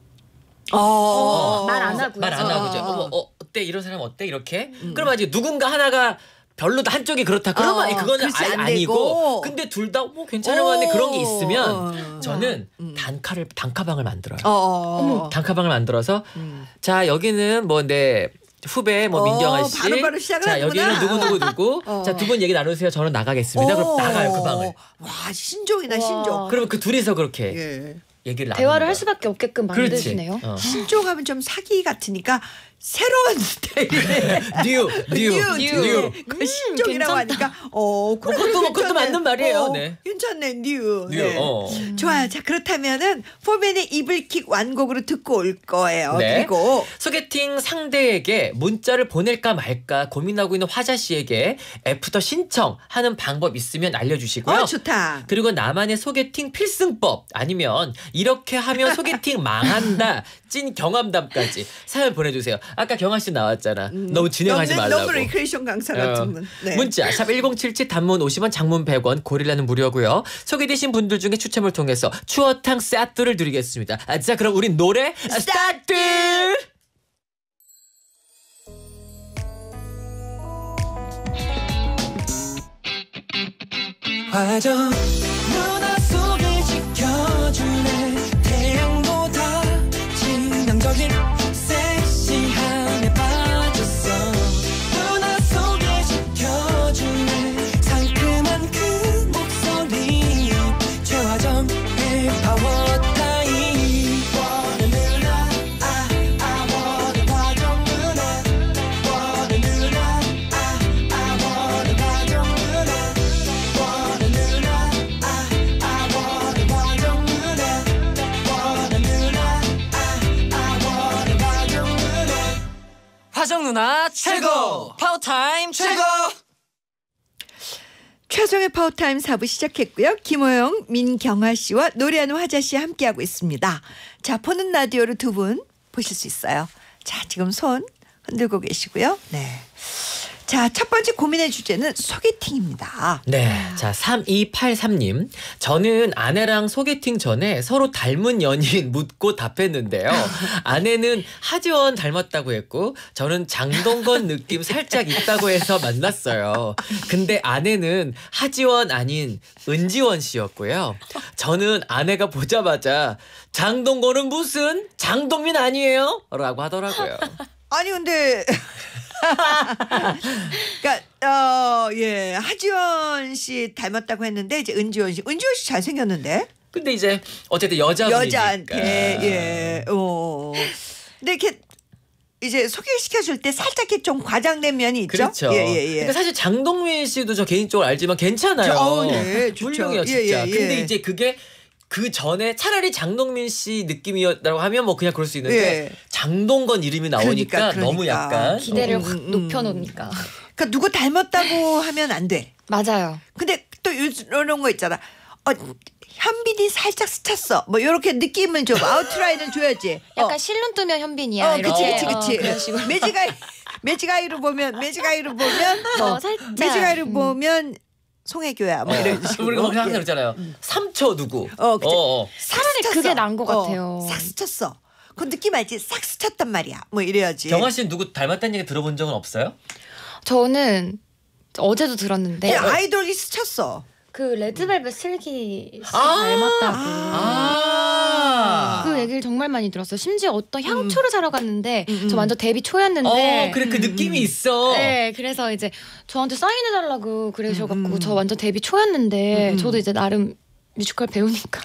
어. 말 안 하고요. 말 안 어, 하고 이제 어, 어머 어. 어, 어때 이런 사람 어때 이렇게. 그러면 이제 누군가 하나가 별로다 한쪽이 그렇다. 그러면 어, 아니, 그거는 그렇지, 아니, 안 아니고 되고. 근데 둘 다 뭐 괜찮은 거 같네 그런 게 있으면 어. 저는 음. 단카를 단카방을 만들어요. 어, 어, 어. 단카방을 만들어서 음. 자 여기는 뭐 내 후배 뭐 어, 민경아 씨, 바로바로 시작을 자 하는구나. 여기는 누구 누구 누구, 어. 자 두 분 얘기 나누세요. 저는 나가겠습니다. 그럼 어. 나가요 그 방을. 와 신종이다 와. 신종. 그러면 그 둘이서 그렇게 예. 얘기를 나누는 대화를 거야. 할 수밖에 없게끔 그렇지. 만드시네요. 어. 신종하면 좀 사기 같으니까 새로운 스타일의 뉴, 뉴, 뉴, 뉴. 뉴. 그 신종이라고 괜찮다. 하니까 어 그래, 그것도 뭐- 그것도 괜찮네. 맞는 말이에요. 어, 네. 괜찮네 뉴. 뉴. 네. 어. 좋아요. 자 그렇다면은 포맨의 이불킥 완곡으로 듣고 올 거예요. 네. 그리고 소개팅 상대에게 문자를 보낼까 말까 고민하고 있는 화자 씨에게 애프터 신청하는 방법 있으면 알려주시고요. 어 좋다. 그리고 나만의 소개팅 필승법 아니면 이렇게 하면 소개팅 망한다 찐 경험담까지 사연 보내주세요. 아까 경아 씨 나왔잖아. 너무 진행하지 너무, 말라고. 너무 리크레이션 강사 어. 같은 분. 네. 문자 샵 일공칠칠 단문 오십 원 장문 백 원 고릴라는 무료고요. 소개되신 분들 중에 추첨을 통해서 추어탕 세트를 드리겠습니다. 아, 자 그럼 우린 노래 스타트. 화정 누나 소개시켜줄래 태양보다 치명적인 섹시함에 빠졌어 누나 소개시켜줄래 상큼한 그 목소리 최화정의 파워타임 원해 누나 아, 아 원해 화정 누나 원해 누나 아, 아 원해 화정 누나 원해 누나 아, 아 원해 화정 누나 원해 누나 아, 아 원해 화정 누나 화정 누나 최고! 파워타임 최고! 최종의 파워타임 사 부 시작했고요. 김호영, 민경아 씨와 노래하는 화자 씨 함께하고 있습니다. 자, 보는 라디오로 두 분 보실 수 있어요. 자, 지금 손 흔들고 계시고요. 네. 자, 첫 번째 고민의 주제는 소개팅입니다. 네. 자, 삼이팔삼님. 저는 아내랑 소개팅 전에 서로 닮은 연인 묻고 답했는데요. 아내는 하지원 닮았다고 했고 저는 장동건 느낌 살짝 있다고 해서 만났어요. 근데 아내는 하지원 아닌 은지원 씨였고요. 저는 아내가 보자마자 장동건은 무슨 장동민 아니에요? 라고 하더라고요. 아니 근데 그러니까 어, 예 하지원 씨 닮았다고 했는데 이제 은지원 씨, 은지원 씨 잘생겼는데. 근데 이제 어쨌든 여자분이니까. 여자한테 예. 어. 근데 이렇게 이제 소개시켜줄 때 살짝 이렇게 좀 과장된 면이 있죠. 그렇죠. 예, 예, 예. 그러니까 사실 장동민 씨도 저 개인적으로 알지만 괜찮아요. 저, 어, 네, 좋죠. 훌륭해요, 예, 진짜. 예, 예. 근데 이제 그게 그 전에 차라리 장동민 씨 느낌이었다고 하면 뭐 그냥 그럴 수 있는데 예. 장동건 이름이 나오니까 그러니까, 너무 그러니까. 약간 기대를 음, 확 음, 높여놓으니까. 그러니까 누구 닮았다고 하면 안 돼. 맞아요. 근데 또 이런 거 있잖아. 어, 현빈이 살짝 스쳤어. 뭐 이렇게 느낌은 좀 아웃라인을 줘야지. 약간 어. 실눈 뜨면 현빈이야. 어, 그치, 이렇게. 그치, 어, 그치. 그런 식으로. 매지가이, 매지가이로 보면, 매지가이로 보면, 어, 어, 살짝. 매지가이로 음. 보면 송혜교야. 뭐 이런 식으로. 우리가 막 항상 그러잖아요. 삼초 누구? 어, 그치. 어, 어. 차라리 싹 그게 스쳤어. 나은 것 같아요. 어, 싹 스쳤어. 그 느낌 알지? 싹 스쳤단 말이야. 뭐 이래야지. 경아 씨는 누구 닮았다는 얘기 들어본 적은 없어요? 저는 어제도 들었는데 그냥 아이돌이 스쳤어. 그 레드벨벳 슬기 씨 아~ 닮았다고. 아. 그 얘기를 정말 많이 들었어요. 심지어 어떤 향초를 사러 갔는데 음, 음. 저 완전 데뷔 초였는데. 어, 그래 그 느낌이 있어. 네, 그래서 이제 저한테 사인해달라고 그러셔갖고 음, 음. 저 완전 데뷔 초였는데 음, 음. 저도 이제 나름 뮤지컬 배우니까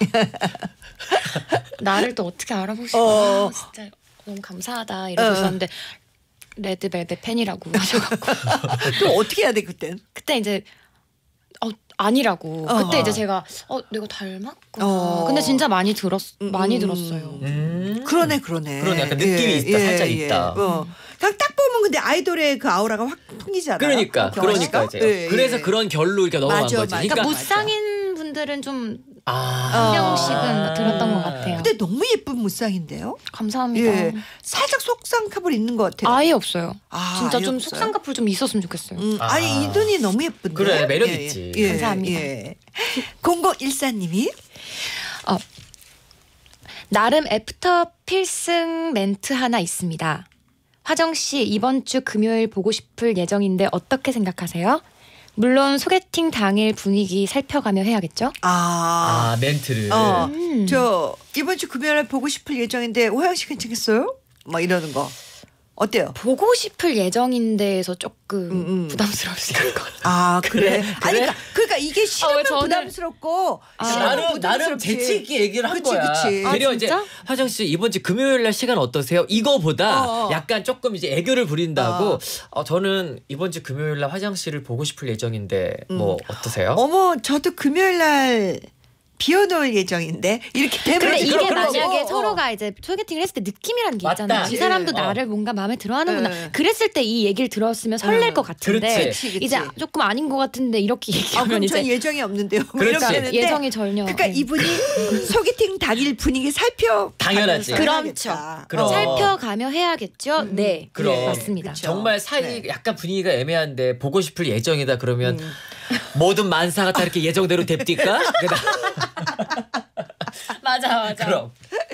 나를 또 어떻게 알아보시고 어. 아, 진짜 너무 감사하다 이러고 어. 있었는데 레드벨벳 팬이라고 하셔갖고 또 어떻게 해야 돼, 그땐? 그때 이제 어 아니라고 어. 그때 이제 제가 어 내가 닮았구나. 어. 근데 진짜 많이 들었 많이 음. 들었어요. 음. 그러네, 그러네. 그러네, 약간 느낌이 있다, 살짝 있다. 어. 그냥 딱 보면 근데 아이돌의 그 아우라가 확 풍기잖아. 그러니까 그러니까 이제 예, 그래서 예. 그런 결로 이렇게 넘어간 맞아, 거지. 맞아. 그러니까 맞아. 무쌍인 분들은 좀 한 아. 명씩은 들었던 것 같아요. 근데 너무 예쁜 무쌍인데요. 감사합니다. 예, 살짝 속상캅을 있는 것 같아요. 아예 없어요. 아, 진짜 아예 좀 없어요? 속상꺼풀 좀 있었으면 좋겠어요. 음, 아. 아니 이 눈이 너무 예쁜데. 그래, 매력 예, 있지. 예, 감사합니다. 예. 공공일사님이 어, 나름 애프터 필승 멘트 하나 있습니다. 화정 씨 이번 주 금요일 보고 싶을 예정인데 어떻게 생각하세요? 물론 소개팅 당일 분위기 살펴가며 해야겠죠? 아, 아 멘트를. 어, 음. 저 이번 주 금요일에 보고 싶을 예정인데 오영 씨 괜찮겠어요? 막 이러는 거 어때요? 보고 싶을 예정인데에서 조금 음, 음. 부담스러울 수 있을 것 같아요. 아 그래? 아니 그러니까, 그러니까 이게 싫으면 아, 왜 저는- 부담스럽고 아. 싫으면 나름 나름 부담스럽지. 재치 있게 얘기를 한 그치, 거야. 그치. 아, 되려 이제 진짜? 화정 씨 이번 주 금요일 날 시간 어떠세요? 이거보다 어, 어. 약간 조금 이제 애교를 부린다고. 어. 저는 이번 주 금요일 날 화정 씨를 보고 싶을 예정인데 뭐 어떠세요? 어머 저도 금요일 날 비워놓을 예정인데 이렇게 되면 근데 이제 이게 그런 거고. 만약에 어. 서로가 이제 소개팅을 했을 때 느낌이라는 게 맞다. 있잖아요. 이 사람도 예. 나를 뭔가 마음에 들어하는구나. 예. 그랬을 때 이 얘기를 들었으면 설렐 음. 것 같은데 그렇지. 그치, 그치. 이제 조금 아닌 것 같은데 이렇게 아 얘기하면 그럼 이제 전 예정이 없는데요. 뭐 그렇지. 이렇게 되는데 예정이 전혀. 그러니까 예. 이분이 소개팅 당일 분위기 살펴 당연하지. 그렇죠. 그럼. 살펴가며 해야겠죠. 음. 네, 그럼. 맞습니다. 그쵸. 정말 사이 네. 약간 분위기가 애매한데 보고 싶을 예정이다 그러면 음. 모든 만사가 다 이렇게 예정대로 됩니까? 맞아, 맞아. 그럼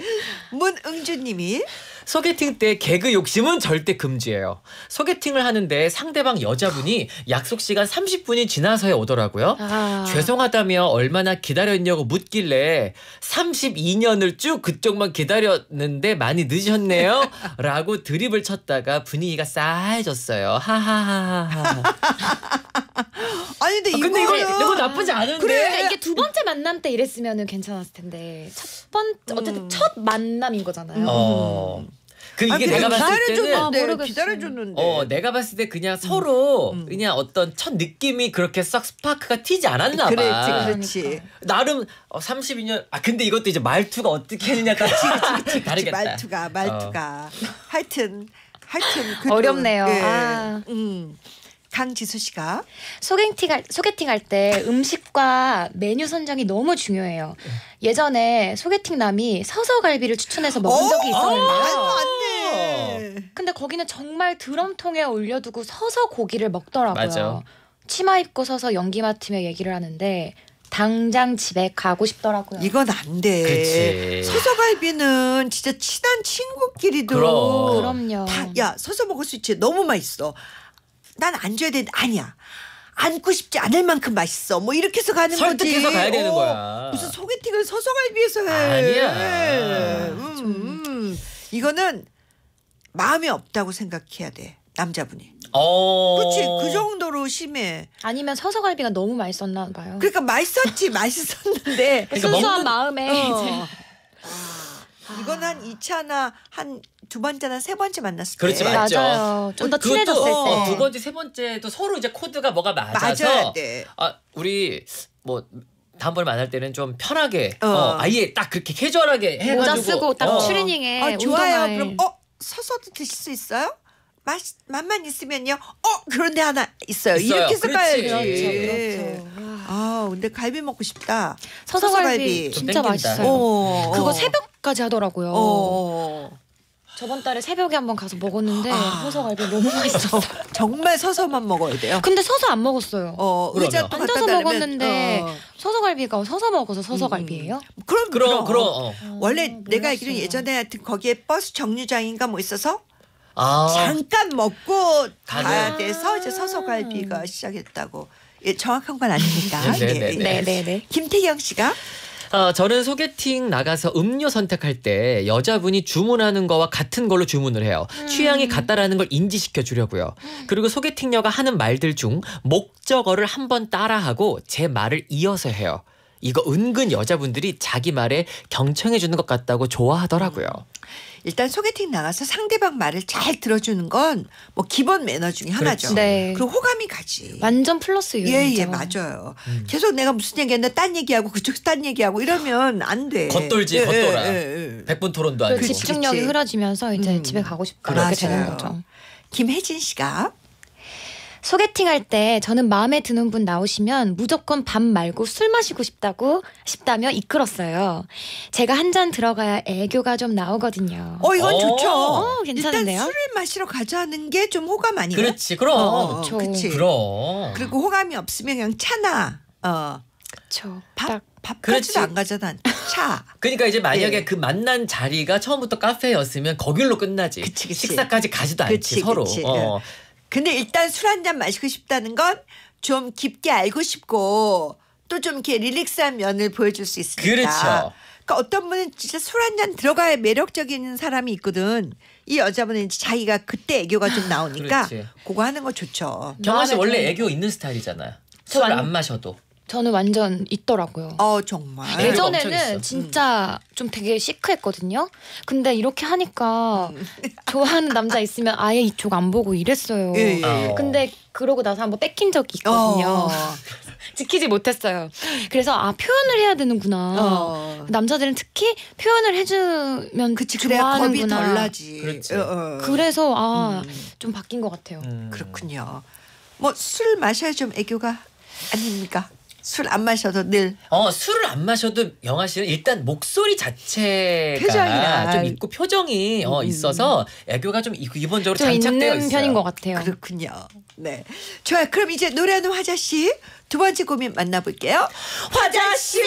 문응주님이 소개팅 때 개그 욕심은 절대 금지예요. 소개팅을 하는데 상대방 여자분이 약속 시간 삼십 분이 지나서야 오더라고요. 아. 죄송하다며 얼마나 기다렸냐고 묻길래 삼십이 년을 쭉 그쪽만 기다렸는데 많이 늦으셨네요. 라고 드립을 쳤다가 분위기가 싸해졌어요. 하하하하. 아니 근데 아, 이거는 근데 이거, 이거 나쁘지 않은데. 그래. 그러니까 이게 두 번째 만남 때 이랬으면 괜찮았을 텐데 첫 번 어쨌든 음. 첫 만남인 거잖아요. 어. 그 이게 아니, 내가 봤을 때는 기다려줬는데 아, 모르겠어. 기다려줬는데 어 내가 봤을 때 그냥 서로 음. 그냥 어떤 첫 느낌이 그렇게 싹 스파크가 튀지 않았나 봐. 그렇지 그렇지 그러니까. 나름 어, 삼십이 년 아 근데 이것도 이제 말투가 어떻게 했느냐 따라 그렇지, 다르겠다. 말투가 말투가 하여튼 하여튼 그래도, 어렵네요. 예. 아. 음. 강지수 씨가 소개팅 할 소개팅 할 때 음식과 메뉴 선정이 너무 중요해요. 예전에 소개팅 남이 서서갈비를 추천해서 먹은 적이 어? 있었는데요. 아이고 안돼 근데 거기는 정말 드럼통에 올려두고 서서 고기를 먹더라고요. 맞아. 치마 입고 서서 연기 맡으며 얘기를 하는데 당장 집에 가고 싶더라고요. 이건 안 돼. 그치. 서서갈비는 진짜 친한 친구끼리도 그럼. 그럼요. 다, 야 서서 먹을 수 있지. 너무 맛있어. 난 안 줘야 되는데 아니야. 안고 싶지 않을 만큼 맛있어. 뭐 이렇게 해서 가는 설득해서 거지. 가야 되는 어, 거야. 무슨 소개팅을 서서갈비에서 해. 아니야. 음, 음. 이거는 마음이 없다고 생각해야 돼. 남자분이. 어. 그렇지. 그 정도로 심해. 아니면 서서갈비가 너무 맛있었나 봐요. 그러니까 맛있었지. 맛있었는데. 그러니까 순수한 먹는- 마음에 어. 이제 아, 이건 한 이 차나 한 두 번째나 세 번째 만났을 때. 그렇지, 맞죠. 맞아요. 좀 더 그것도, 친해졌을 어, 때. 두 번째, 세 번째도 서로 이제 코드가 뭐가 맞아서 맞아야 돼. 아, 우리 뭐 다음번에 만날 때는 좀 편하게 어. 어, 아예 딱 그렇게 캐주얼하게 해가지고 모자 쓰고 딱 어. 추리닝에 아, 좋아요. 운동화에. 그럼 어 서서도 드실 수 있어요? 맛 맛만 있으면요. 어 그런데 하나 있어요. 있어요. 이렇게 해서 그렇지. 가야지. 그렇죠, 그렇죠. 아 근데 갈비 먹고 싶다. 서서갈비 좀 진짜 땡긴다. 맛있어요. 어, 그거 어. 새벽까지 하더라고요. 어. 저번 달에 새벽에 한번 가서 먹었는데 아. 서서갈비 너무 맛있었어요. 정말 서서만 먹어야 돼요. 근데 서서 안 먹었어요. 어 그러면. 의자 또 갖다 앉아서 달라면, 먹었는데 어. 서서갈비가 서서 먹어서 서서갈비예요? 그럼 그럼 그럼. 그럼 어. 원래 아, 내가 몰랐어요. 알기로는 예전에 하여튼 거기에 버스 정류장인가 뭐 있어서 아 잠깐 먹고 가는. 가야 돼서 이제 서서갈비가 시작했다고. 예, 정확한 건 아닙니다. 네, 네, 예, 네. 예. 네네네. 김태경 씨가 어, 저는 소개팅 나가서 음료 선택할 때 여자분이 주문하는 거와 같은 걸로 주문을 해요. 취향이 같다라는 걸 인지시켜 주려고요. 그리고 소개팅녀가 하는 말들 중 목적어를 한번 따라하고 제 말을 이어서 해요. 이거 은근 여자분들이 자기 말에 경청해 주는 것 같다고 좋아하더라고요. 일단 소개팅 나가서 상대방 말을 잘 들어주는 건 뭐 기본 매너 중에 하나죠. 그렇지. 네. 그리고 호감이 가지. 완전 플러스 요인이죠. 예예 맞아요. 계속 내가 무슨 얘기했는데 딴 얘기하고 그쪽에서 딴 얘기하고 이러면 안 돼. 겉돌지, 예, 겉돌아. 예, 예, 예. 백분 토론도 그 아니고. 그치. 집중력이 그치. 흐려지면서 이제 음. 집에 가고 싶다 이렇게 되는 맞아요. 거죠. 김혜진 씨가 소개팅할 때 저는 마음에 드는 분 나오시면 무조건 밥 말고 술 마시고 싶다고 싶다며 이끌었어요. 제가 한 잔 들어가야 애교가 좀 나오거든요. 어 이건 어. 좋죠. 어, 괜찮은데요? 일단 술을 마시러 가자는 게 좀 호감 아니에요? 그렇지, 그럼. 어, 어, 그쵸. 그치. 그럼. 그리고 호감이 없으면 그냥 차나 어, 그렇죠. 밥 딱 밥까지도 그렇지. 안 가잖아. 차. 그러니까 이제 만약에 예. 그 만난 자리가 처음부터 카페였으면 거길로 끝나지. 그치, 그치. 식사까지 가지도 않지 그치, 서로. 그치. 어. 근데 일단 술 한 잔 마시고 싶다는 건 좀 깊게 알고 싶고 또 좀 이렇게 릴렉스한 면을 보여줄 수 있으니까. 그렇죠. 그러니까 어떤 분은 진짜 술 한 잔 들어가야 매력적인 사람이 있거든. 이 여자분은 이제 자기가 그때 애교가 좀 나오니까 그렇지. 그거 하는 거 좋죠. 경아 씨 마음에 원래 드는 애교 있는 스타일이잖아요. 저 술을 완- 안 마셔도. 저는 완전 있더라고요. 어 정말. 애교가 엄청 있어. 예전에는 진짜 좀 되게 시크했거든요. 근데 이렇게 하니까 좋아하는 남자 있으면 아예 이쪽 안 보고 이랬어요. 예, 예. 어. 근데 그러고 나서 한번 뺏긴 적이 있거든요. 어. 지키지 못했어요. 그래서 아 표현을 해야 되는구나. 어. 남자들은 특히 표현을 해주면 그치 그래야 겁이 좋아하는구나. 덜 나지. 그렇지. 어, 어. 그래서 아 좀 바뀐 것 같아요. 음. 그렇군요. 뭐 술 마셔야 좀 애교가 아닙니까? 술 안 마셔도 늘 어 술을 안 마셔도 영아 씨는 일단 목소리 자체가 표정이나. 좀 있고 표정이 어, 있어서 애교가 좀 이- 기본적으로 좀 장착되어 있는 있어요. 편인 것 같아요. 그렇군요. 네. 좋아요. 그럼 이제 노래하는 화자 씨 두 번째 고민 만나볼게요. 화자 씨.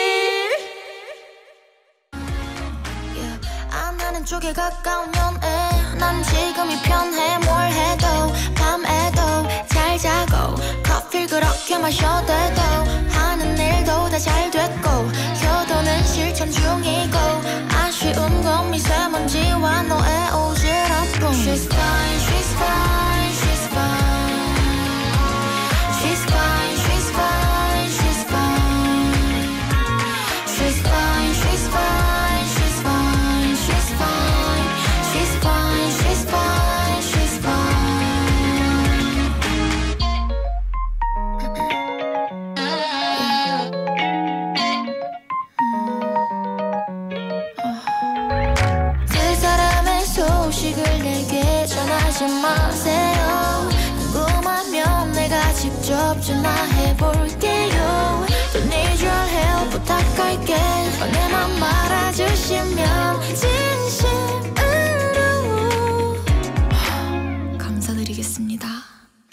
안 하는 쪽에 가까운 연애 난 지금이 편해 뭘 해도 밤에도 잘 자고 커피를 그렇게 마셔도 하는 일도 다 잘 됐고 효도는 실천 중이고 아쉬운 건 미세먼지와 너의 오지랖뿐 She's fine, she's fine, she's fine She's fine, she's fine, she's fine She's fine, she's fine, she's fine, she's fine, she's fine, she's fine, she's fine. 그 사람의 소식을 내게 전하지 마세요. 궁금하면 내가 직접 전화해볼게요. Don't need your help 부탁할게. 내 맘 말아주시면 진심으로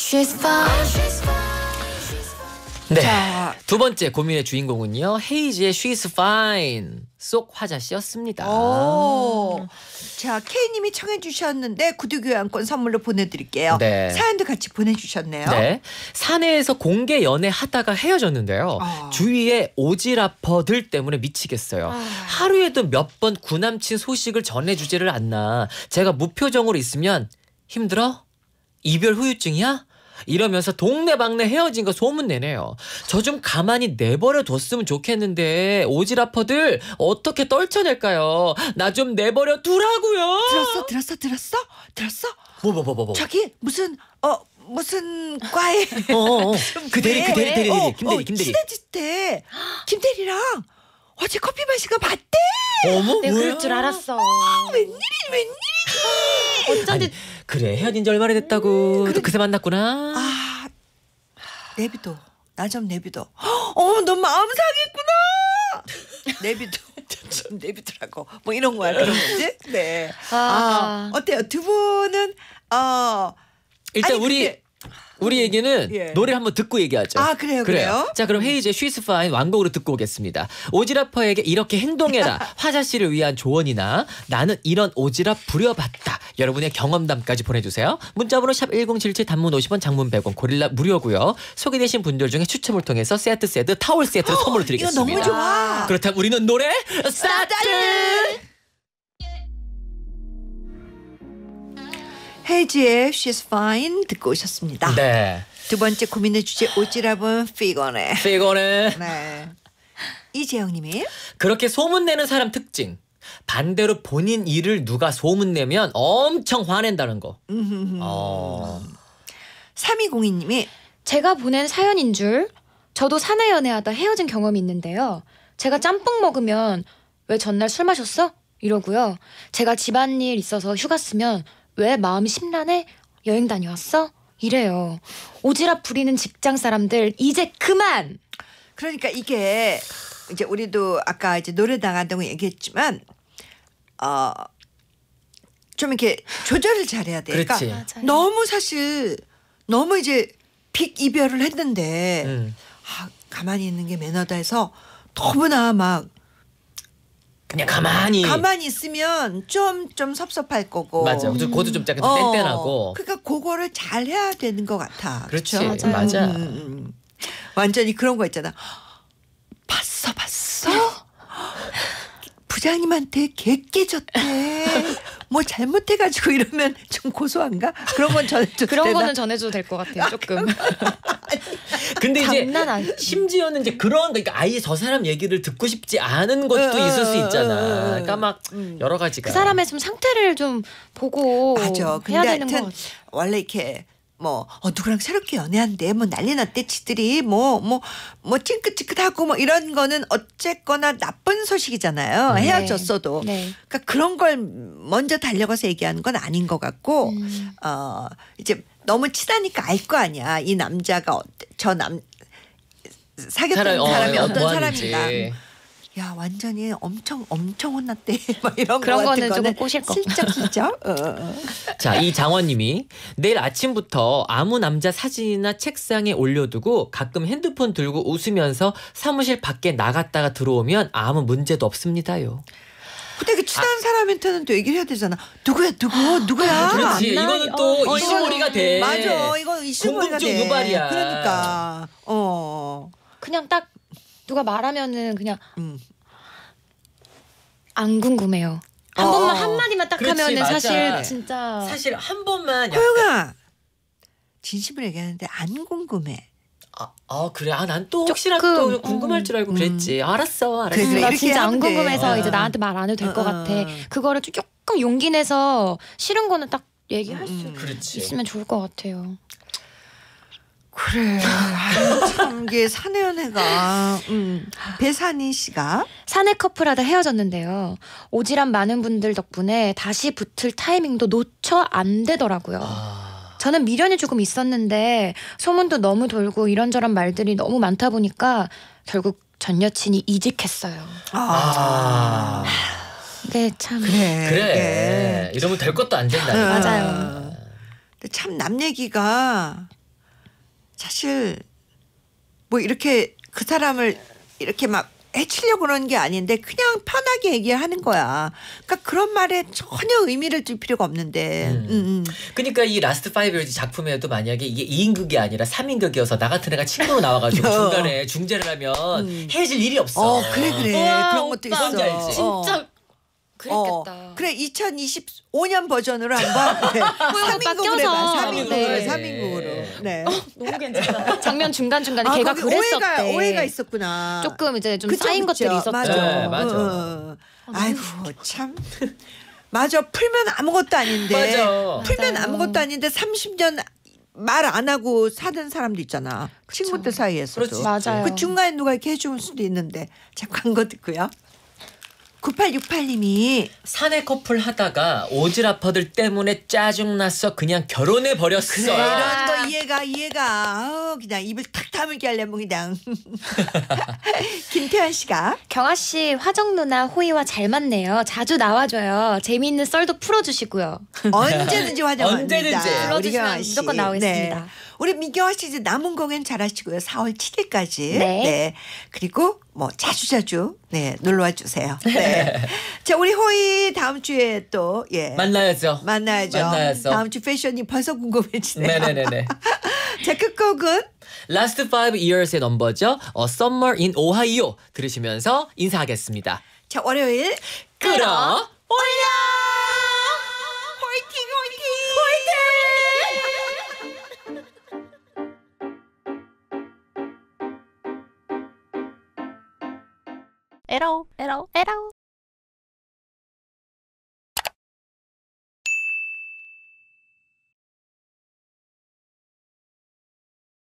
She's fine. 네. 자. 두 번째 고민의 주인공은요. 헤이지의 She's Fine 속 화자 씨였습니다. 오. 자, K님이 청해 주셨는데 구두교환권 선물로 보내드릴게요. 네. 사연도 같이 보내주셨네요. 네. 사내에서 공개 연애하다가 헤어졌는데요. 아. 주위에 오지라퍼들 때문에 미치겠어요. 하루에도 몇 번 구남친 소식을 전해주지를 않나. 제가 무표정으로 있으면 힘들어? 이별 후유증이야? 이러면서 동네방네 헤어진 거 소문내네요. 저 좀 가만히 내버려 뒀으면 좋겠는데 오지라퍼들 어떻게 떨쳐낼까요? 나 좀 내버려 두라고요. 들었어, 들었어, 들었어, 들었어. 뭐 뭐 뭐 뭐 뭐. 저기 무슨 어 무슨 과에 어, 어, 어. 그 대리 그 대리 대리 어, 대리 김대리 어, 김대리. 친해질 때 김대리랑 어제 커피 마시고 봤대. 어머 내가 뭐야? 그럴 줄 알았어. 웬일이 웬일이지? 어쩐지 아니, 그래 헤어진 지 얼마나 됐다고. 또 그새 만났구나. 아 내비도 나 좀 내비도. 어, 너 마음 상했구나. 내비도 좀 내비더라고. 뭐 이런 거야 그런 거지? 네. 아, 아. 어때요? 두 분은 어 일단 아니, 우리 근데- 우리 얘기는 예. 노래 한번 듣고 얘기하죠. 아, 그래요, 그래요? 자 그럼 헤이즈의 She's Fine 완곡으로 듣고 오겠습니다. 오지라퍼에게 이렇게 행동해라. 화자 씨를 위한 조언이나 나는 이런 오지랖 부려봤다. 여러분의 경험담까지 보내주세요. 문자번호 샵 일공칠칠 단문 오십 원 장문 백 원 고릴라 무료고요. 소개되신 분들 중에 추첨을 통해서 세트 세트 타월 세트를 선물로 드리겠습니다. 이거 너무 좋아. 그렇다면 우리는 노래 스타트. 헤이지의 She's Fine 듣고 오셨습니다. 네. 두 번째 고민의 주제 오지랖은 피곤해. 피곤해. 네. 이재영님이 그렇게 소문내는 사람 특징. 반대로 본인 일을 누가 소문내면 엄청 화낸다는 거. 어. 삼이공이님이 제가 보낸 사연인 줄. 저도 사내 연애하다 헤어진 경험이 있는데요. 제가 짬뽕 먹으면 왜 전날 술 마셨어? 이러고요. 제가 집안일 있어서 휴가 쓰면 왜 마음이 심란해? 여행 다녀왔어? 이래요. 오지랖 부리는 직장 사람들 이제 그만. 그러니까 이게 이제 우리도 아까 이제 노래 나간다고 얘기했지만 어 좀 이렇게 조절을 잘해야 돼. 그렇지. 그러니까 맞아요. 너무 사실 너무 이제 빅 이별을 했는데 음. 아, 가만히 있는 게 매너다 해서 너무나 막 그냥 가만히. 가만히 있으면 좀 좀 섭섭할 거고. 맞아. 그것도 좀 약간 어, 땡땡하고. 그러니까 그거를 잘 해야 되는 것 같아. 그렇지. 그렇죠? 맞아요. 맞아. 음, 음, 음. 완전히 그런 거 있잖아. 봤어, 봤어. 부장님한테 개 깨졌대. 뭐 잘못해가지고 이러면 좀 고소한가? 그런 건 전해줘도 그런 되나? 거는 전해줘도 될 것 같아요. 조금. 근데 이제 장난 아니. 심지어는 이제 그런 그러니까 아예 저 사람 얘기를 듣고 싶지 않은 것도 어, 있을 수 어, 있잖아. 어, 어. 그러니까 막 음. 여러 가지가. 그 사람의 좀 상태를 좀 보고 맞아. 근데 해야 되는 거 하여튼 같아요. 원래 이렇게 뭐 어, 누구랑 새롭게 연애한대 뭐 난리 났대 지들이 뭐 뭐 뭐 찡긋찡긋하고 뭐 이런 거는 어쨌거나 나쁜 소식이잖아요. 네. 헤어졌어도. 네. 그러니까 그런 걸 먼저 달려가서 얘기하는 건 아닌 것 같고 음. 어 이제 너무 친하니까 알 거 아니야. 이 남자가 어때? 저 남 사귀었던 사람, 어, 사람이 어, 어떤 뭐 하는지. 사람인가. 야 완전히 엄청 엄청 혼났대. 막 이런 그런 거 같은 거는 조금 거는 꼬실 거. 슬쩍 슬쩍. 어, 어. 자, 이 장원님이 내일 아침부터 아무 남자 사진이나 책상에 올려두고 가끔 핸드폰 들고 웃으면서 사무실 밖에 나갔다가 들어오면 아무 문제도 없습니다요. 근데 그 친한 사람한테는 또 얘기를 해야 되잖아. 누구야 누구 누구야. 그렇지. 안 이거는 나요. 또 어, 이슈머리가 돼. 맞아. 이거 이슈머리가 궁금증 돼. 유발이야. 그러니까. 어. 그냥 딱 누가 말하면은 그냥 음. 안 궁금해요. 한 어. 번만 한 마디만 딱 그렇지, 하면은 맞아. 사실 진짜 사실 한 번만 약간 호영아. 진심으로 얘기하는데 안 궁금해. 아, 아 그래. 아 난 또 혹시나 조금, 또 궁금할 줄 알고 음. 그랬지. 알았어. 알았어. 그래, 음, 그래. 나 이렇게 진짜 안 하면 돼. 궁금해서 어. 이제 나한테 말 안 해도 될 것 어, 같아. 어. 그거를 좀 조금 용기 내서 싫은 거는 딱 얘기할 수 음. 그렇지. 있으면 좋을 것 같아요. 그래. 참 이게 사내연애가 음. 배산희 씨가 사내 커플하다 헤어졌는데요. 오지랖 많은 분들 덕분에 다시 붙을 타이밍도 놓쳐 안 되더라고요. 아. 저는 미련이 조금 있었는데 소문도 너무 돌고 이런저런 말들이 너무 많다 보니까 결국 전 여친이 이직했어요. 아. 이게 참 그래. 그래. 이러면 될 것도 안 된다. 어. 맞아요. 근데 참 남 얘기가 사실 뭐 이렇게 그 사람을 이렇게 막 해치려고 그러는 게 아닌데 그냥 편하게 얘기하는 거야. 그러니까 그런 말에 전혀 의미를 둘 필요가 없는데. 음. 음, 음. 그러니까 이 라스트 파이브 이어즈 작품에도 만약에 이게 이 인극이 아니라 삼 인극이어서 나 같은 애가 친구로 나와가지고 어. 중간에 중재를 하면 음. 헤어질 일이 없어. 어 그래 그래 우와, 그런 것도 오빠. 있어. 뭔지 알지? 진짜 어. 그랬겠다. 어, 그래 이천이십오 년 버전으로 한번 네. 삼 인극으로 해봐. 껴서. 삼 인극으로 네. 삼 인극으로. 네. 너무 괜찮아. 장면 중간 중간에 아, 걔가 거기 그랬었대. 오해가 오해가 있었구나. 조금 이제 좀 그쵸, 쌓인 그쵸. 것들이 있었죠. 맞아. 네, 맞아. 어, 어. 아이고 참. 맞아. 풀면 아무것도 아닌데. 맞아. 풀면 맞아요. 아무것도 아닌데 삼십 년 말 안 하고 사는 사람도 있잖아. 친구들 사이에서도. 그렇지. 맞아요. 그 중간에 누가 이렇게 해줄 수도 있는데. 자 광고 듣고요. 구팔육팔 님이 사내 커플 하다가 오지랖퍼들 때문에 짜증났어 그냥 결혼해 버렸어. 그래 이런 거 이해가 이해가 아우 그냥 입을 탁 다물게 하려면 그냥 김태환 씨가 경아 씨, 화정 누나 호이와 잘 맞네요. 자주 나와줘요. 재미있는 썰도 풀어주시고요. 언제든지 화장합니다. 언제든지. 불러주시면 무조건 나오겠습니다. 네. 우리 민경아 씨 이제 남은 공연 잘하시고요. 사월 칠일까지. 네. 그리고 뭐 자주 자주 네 놀러와 주세요. 네. 자 우리 호이 다음 주에 또 예. 만나야죠. 만나야죠. 만나야죠. 다음 주 패션이 벌써 궁금해지네요. 네네네네. 자 끝곡은 라스트 파이브 이어스의 넘버죠. 어, Summer in Ohio 들으시면서 인사하겠습니다. 자 월요일 끌어 올려. 화이팅 화이팅. 에러, 에러, 에러.